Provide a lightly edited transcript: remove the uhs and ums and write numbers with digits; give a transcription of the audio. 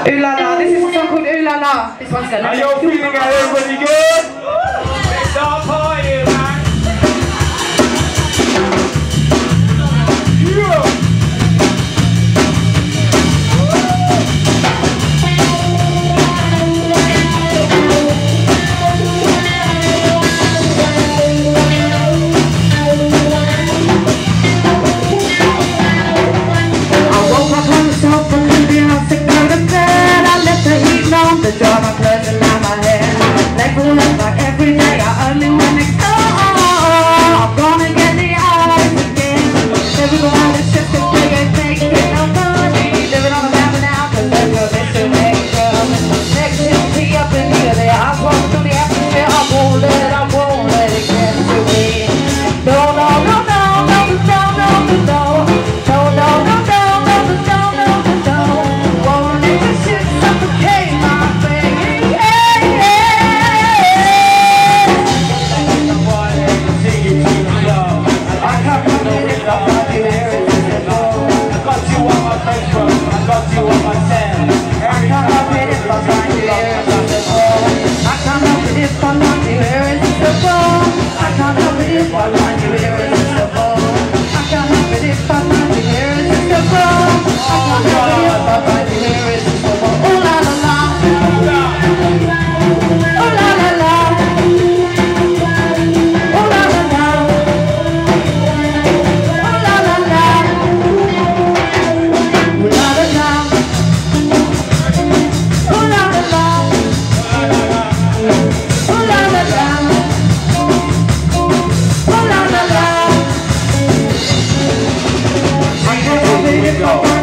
Ooh la la, this is a song called Ooh la la. This one's gonna. Are you all feeling it? Everybody good? Let's start partying, man. Yeah. The drama closing on my head. Life will look like every day I only want to go. I'm gonna get the eyes again. Everybody just to play and make it no money. Living on the map now, cause there's no mission maker. Next to me up in here, the eyes walk through the atmosphere. I won't let it get to me. No, no, no, no, no, no, no, no, no. No, no, no, no, no, no, no, no, no. Won't let this shit suffocate my go.